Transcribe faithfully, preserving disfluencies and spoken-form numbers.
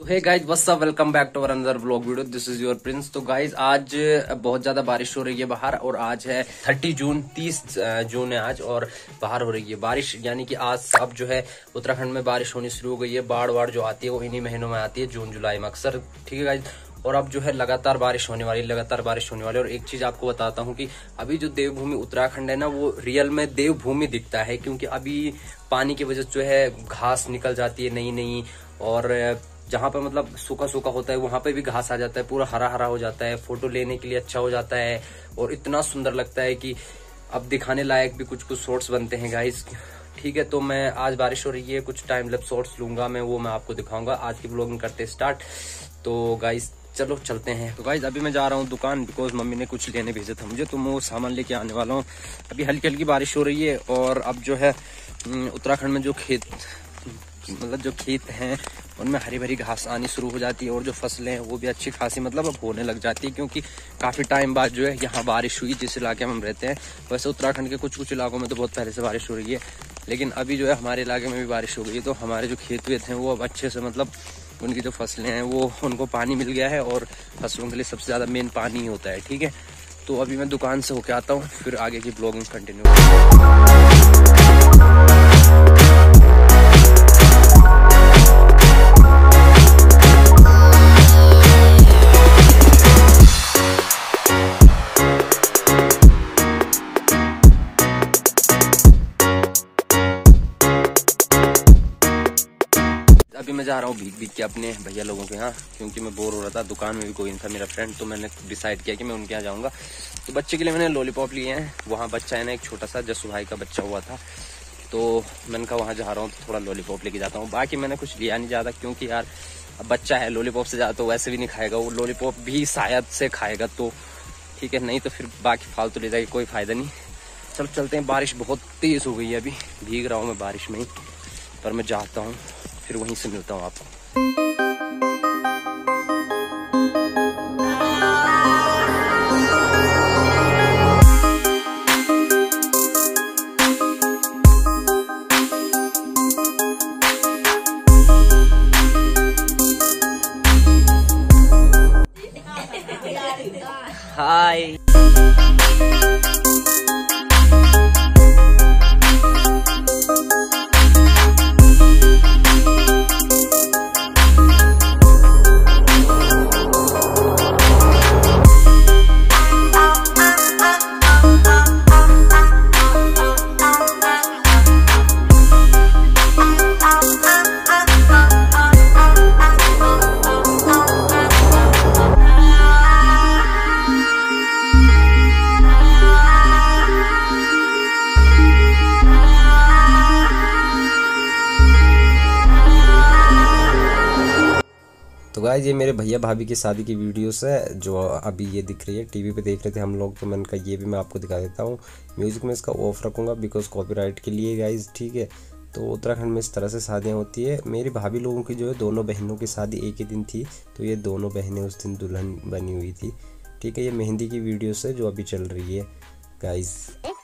Hey guys what's up, welcome back to our another vlog video. This is your Prince. तो guys आज बहुत ज्यादा बारिश हो रही है बाहर, और आज है तीस जून, तीस जून है आज, और बाहर हो रही है बारिश। यानी कि आज अब जो है उत्तराखंड में बारिश होनी शुरू हो गई है। बाढ़ वाड़ जो आती है वो इन्हीं महीनों में आती है, जून जुलाई में अक्सर। ठीक है गाइज, और अब जो है लगातार बारिश होने वाली लगातार बारिश होने वाली। और एक चीज आपको बताता हूँ कि अभी जो देवभूमि उत्तराखंड है ना, वो रियल में देवभूमि दिखता है, क्योंकि अभी पानी की वजह से जो है घास निकल जाती है नई नई, और जहाँ पे मतलब सूखा सूखा होता है वहां पे भी घास आ जाता है, पूरा हरा हरा हो जाता है। फोटो लेने के लिए अच्छा हो जाता है और इतना सुंदर लगता है कि अब दिखाने लायक भी कुछ कुछ शॉर्ट्स बनते हैं गाइस। ठीक है, तो मैं आज बारिश हो रही है, कुछ टाइम लैप्स शॉर्ट्स लूंगा मैं, वो मैं आपको दिखाऊंगा। आज की व्लॉगिंग करते स्टार्ट। तो गाइस चलो चलते हैं। तो गाइस अभी मैं जा रहा हूँ दुकान, बिकॉज मम्मी ने कुछ लेने भेजा था मुझे, तो मैं वो सामान लेके आने वाला हूँ। अभी हल्की हल्की बारिश हो रही है, और अब जो है उत्तराखंड में जो खेत मतलब जो खेत हैं उनमें हरी भरी घास आनी शुरू हो जाती है, और जो फसलें हैं वो भी अच्छी खासी मतलब अब होने लग जाती है, क्योंकि काफी टाइम बाद जो है यहाँ बारिश हुई जिस इलाके में हम रहते हैं। वैसे उत्तराखंड के कुछ कुछ इलाकों में तो बहुत पहले से बारिश हो रही है, लेकिन अभी जो है हमारे इलाके में भी बारिश हो गई है। तो हमारे जो खेत वेत हैं वो अब अच्छे से मतलब उनकी जो फसलें हैं वो उनको पानी मिल गया है, और फसलों के लिए सबसे ज्यादा मेन पानी ही होता है। ठीक है, तो अभी मैं दुकान से होके आता हूँ, फिर आगे की ब्लॉगिंग कंटिन्यू। अभी मैं जा रहा हूँ भीग भीग के अपने भैया लोगों के यहाँ, क्योंकि मैं बोर हो रहा था। दुकान में भी कोई नहीं था मेरा फ्रेंड, तो मैंने डिसाइड किया कि मैं उनके यहाँ जाऊंगा। तो बच्चे के लिए मैंने लॉलीपॉप लिए हैं। वहाँ बच्चा है ना एक छोटा सा, जसू भाई का बच्चा हुआ था, तो मैंने कहा वहाँ जा रहा हूँ तो थोड़ा लॉलीपॉप लेके जाता हूँ। बाकी मैंने कुछ लिया नहीं ज़्यादा, क्योंकि यार अब बच्चा है, लॉलीपॉप से ज़्यादा तो वैसे भी नहीं खाएगा वो, लॉलीपॉप भी शायद से खाएगा तो ठीक है, नहीं तो फिर बाकी फालतू ले जाएगा, कोई फायदा नहीं। चलो चलते हैं। बारिश बहुत तेज़ हो गई है, अभी भीग रहा हूँ मैं बारिश में ही, पर मैं जाता हूँ, फिर वहीं से मिलता हूँ आपको। हाय तो गाइस ये मेरे भैया भाभी की शादी की वीडियोस है, जो अभी ये दिख रही है, टीवी पे देख रहे थे हम लोग, तो मैंने कहा ये भी मैं आपको दिखा देता हूँ। म्यूज़िक में इसका ऑफ रखूँगा बिकॉज कॉपीराइट के लिए गाइस। ठीक है, तो उत्तराखंड में इस तरह से शादियाँ होती है। मेरी भाभी लोगों की जो है दोनों बहनों की शादी एक ही दिन थी, तो ये दोनों बहनें उस दिन दुल्हन बनी हुई थी। ठीक है, ये मेहंदी की वीडियोस है जो अभी चल रही है गाइस।